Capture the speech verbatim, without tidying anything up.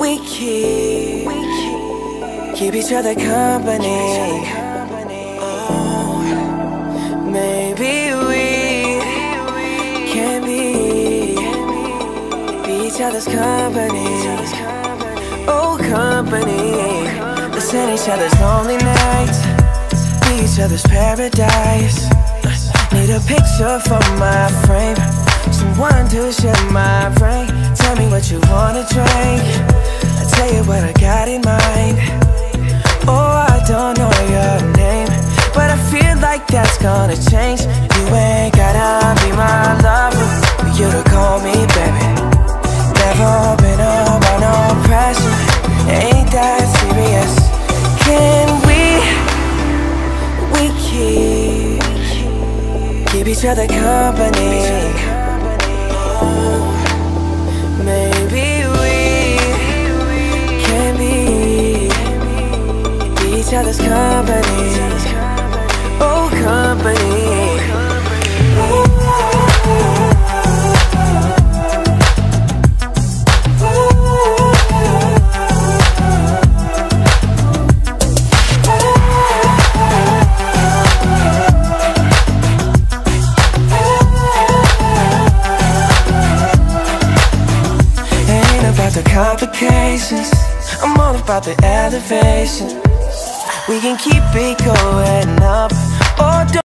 We keep, keep each other company. Oh, maybe we can be, be each other's company. Oh, company. Listen each other's lonely nights, be each other's paradise. Need a picture for my frame, someone to share my brain. Tell me what you wanna drink, I'll tell you what I got in mind. Oh, I don't know your name, but I feel like that's gonna change. You ain't gotta be my lover for you to call me baby. Never been about no pressure, ain't that serious. Can we, we keep, keep each other company. Oh, maybe we can be, be each other's company. Oh, company. The complications, I'm all about the elevation. We can keep it going up or down.